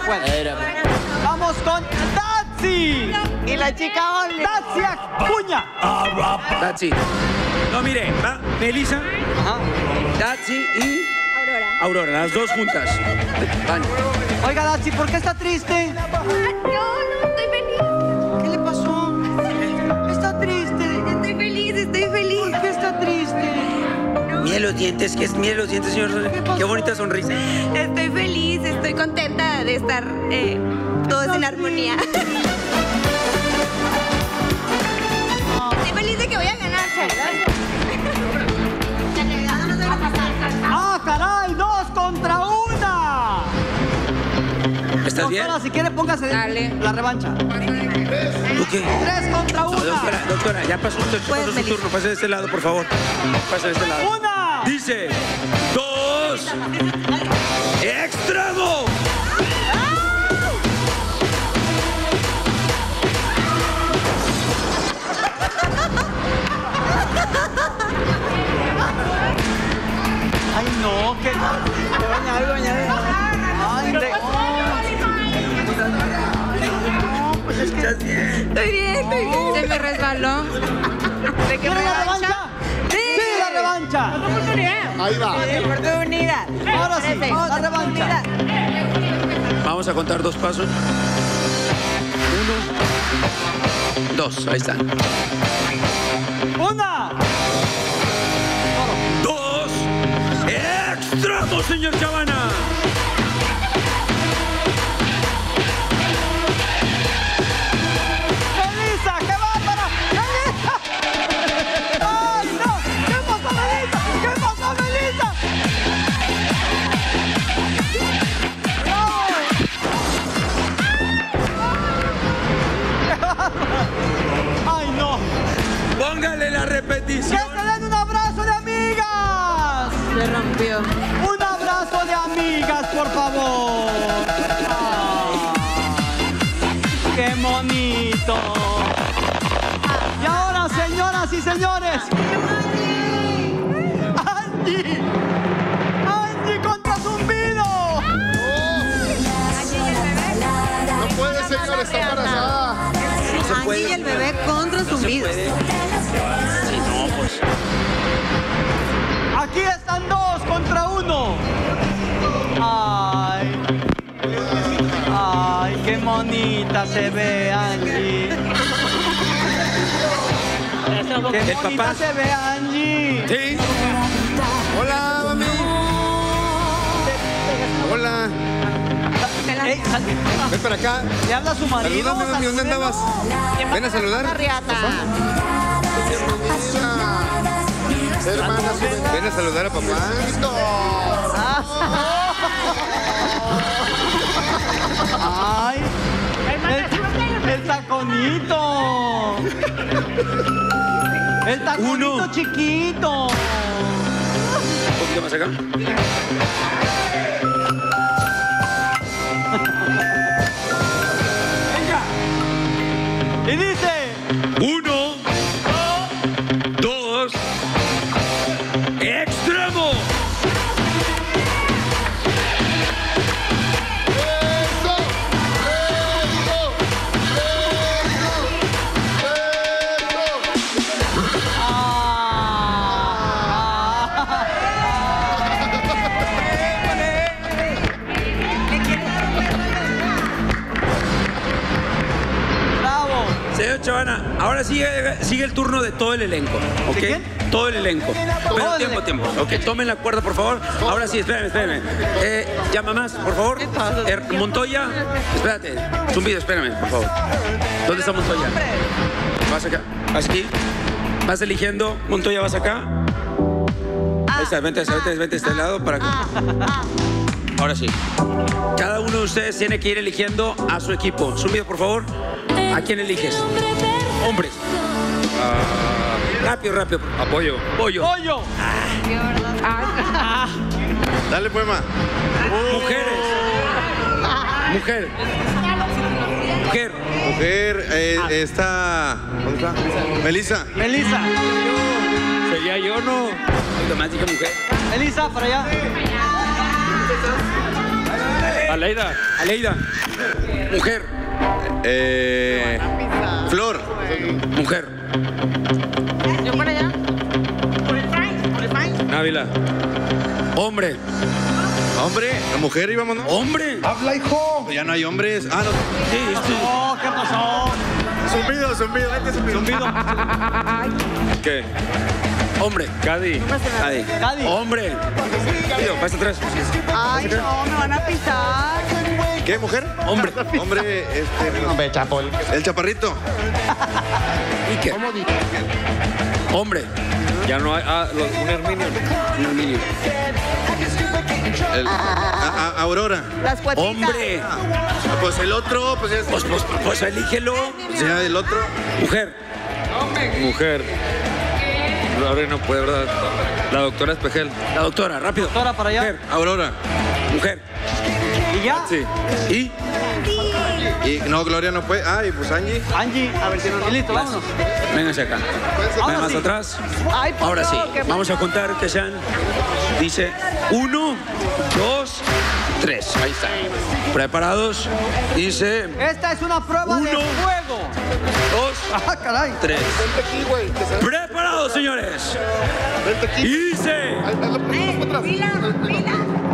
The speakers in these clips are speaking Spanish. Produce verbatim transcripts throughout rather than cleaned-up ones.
puede. Vamos con Datsi. Y la chica Only. Datsi Acuña. Datsi. No, mire, va Melissa, Ajá. Datsi y Aurora. Aurora, las dos juntas. Van. Oiga, Datsi, ¿por qué está triste? No, no, estoy feliz. ¿Qué le pasó? Está triste. Estoy feliz, estoy feliz. ¿Por qué está triste? Mire los dientes, que es, mire los dientes, señor. Qué bonita sonrisa. Estoy feliz, estoy contenta de estar eh, todos en armonía. Estoy feliz de que voy a ganar, Charlie. ¡Ah, caray! ¡Dos contra una! ¿Estás bien? Doctora, si quiere, póngase Dale. la revancha. ¿Tú qué? Tres contra No, una. doctora, doctora, ya pasó, usted, Puedes, pasó su Melissa. turno. Pase de este lado, por favor. Pase de este lado. ¡Una! Dice, dos, extremo. ¡Ay, no! ¡Qué... ¡Ay, re... No, pues es que... ¿Estás bien? Estoy bien, estoy bien. Se me resbaló. ¿De qué ¿Quiere la revancha? Sí. ¡Sí, la revancha! Ahí va. Oportunidad. Ahora sí, la revancha. Vamos a contar dos pasos. Uno, dos, ahí están. ¡Una! Dos, extremo, señor Chavana. ¡Melissa, qué bárbara! ¡Melissa! ¡Ay, no! ¿Qué pasó, Melissa? ¿Qué pasó, Melissa? ¡No! ¡Ay, no! Póngale la ¡Que repetición. se den un abrazo de amigas! Se rompió. ¡Un abrazo de amigas, por favor! ¡Ay, ¡qué bonito! Y ahora, señoras y señores, ¡Angie! ¡Angie contra Zumbido! No puede, señor, está embarazada. No se Angie puede. y el bebé contra zumbidos. Sí, no, pues. Aquí están dos contra uno. Ay. Ay, qué bonita se ve, Angie. Qué El bonita papá. se ve, Angie. Sí. Hola, mami. Hola. Ey, sal- Ven para acá. le habla a su marido. Salúdame, mami. ¿Dónde salúdelo. andabas? Ven a saludar. Hermanas, ven a saludar a papá. Ay, el, el taconito. El taconito Uno. chiquito. Un poquito más acá. Y dice, Uno, dos, extremo. ¡Eso! ¡Eso! bravo. Señor Chavana, ahora sigue, sigue el turno de todo el elenco, ¿ok? ¿De quién? Todo el elenco. Todo Pero el tiempo, elenco. tiempo. Ok, tomen la cuerda, por favor. Ahora sí, espérenme, espérenme. Eh, llama más, por favor. Er, Montoya, espérate. Zumbido, espérame, por favor. ¿Dónde está Montoya? Vas acá. Vas aquí. Vas eligiendo. Montoya, vas acá. Ahí está, vente, vente, vente a este lado para acá. Ahora sí. Cada uno de ustedes tiene que ir eligiendo a su equipo. Zumbido, por favor. ¿A quién eliges? Hombres. Rápido, rápido. Apoyo. Pollo. Pollo. Dale, poema. Mujeres. Mujer. Mujer. Mujer, eh, está. ¿Dónde está? Melissa. Melissa. Sería yo, ¿no? Automática mujer. Melissa, para allá. A Aleida. Aleida. Mujer. Eh, Flor. Mujer. Yo para allá. Ávila. Hombre. Hombre. Mujer, íbamos, ¿no? Hombre. Habla, hijo. Ya no hay hombres. Ah, no. Sí, esto- Oh, ¿qué pasó? Zumbido, zumbido. Este zumbido. ¿Qué? Hombre. Cadi. Cadi. Cadi. Hombre. Tío, pasa atrás. Ay, no, me van a pisar. ¿Qué, mujer? Hombre. Hombre, este. Hombre, chapol. El chaparrito. ¿Y qué? Hombre. Ya no hay. Ah, los, un Herminio. Un Herminio. El, a- a- Aurora. Las cuatitas. Hombre. Pues el otro, pues es. Pues, pues, pues elígelo. Ya el otro. Mujer. Mujer. Ahora no puede, ¿verdad? La doctora Espejel. La doctora, rápido. Doctora, para allá. Mujer. Aurora. Mujer. ¿Y ya? Sí. ¿Y? Y no, Gloria no puede. Ay, pues Angie. Angie, a ver si nos... Y listo, vámonos. Vénganse acá. Ahora Ven más sí. atrás. Ay, pues Ahora no, sí. qué Vamos a contar que sean. Dice uno, dos, tres. Ahí está. ¿Preparados? Dice Esta es una prueba de Uno. fuego. dos, Ah, caray. tres. ¿Preparados, señores? Dice. Mira, mira.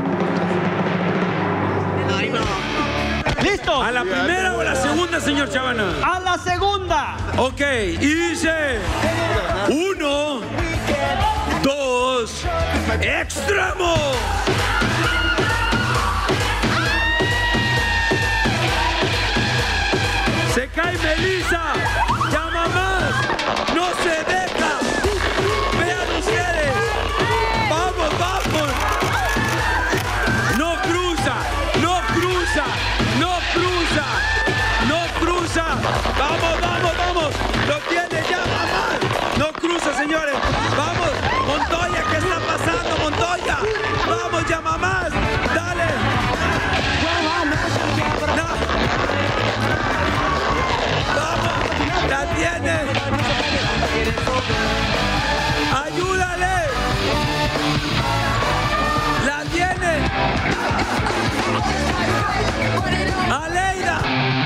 Ay, no. ¿Listo? ¿A la primera o a la segunda, señor Chavana? A la segunda. Ok, y dice uno, dos, extremo. Se cae Melissa, llama más, no se deja. Vean ustedes, vamos, vamos. No cruza, no cruza, no cruza, no cruza. Vamos, vamos, vamos. Lo tiene ya, mamá. No cruza, señores. Vamos, Montoya, ¿qué está pasando, Montoya? Vamos, ya, mamás. Dale. No. Vamos, la tiene. Ayúdale. La tiene. Aleida.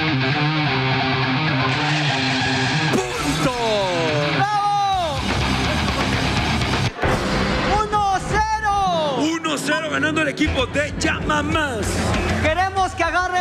Punto. ¡Bravo! uno cero. uno cero ganando el equipo de Llama Más. Queremos que agarre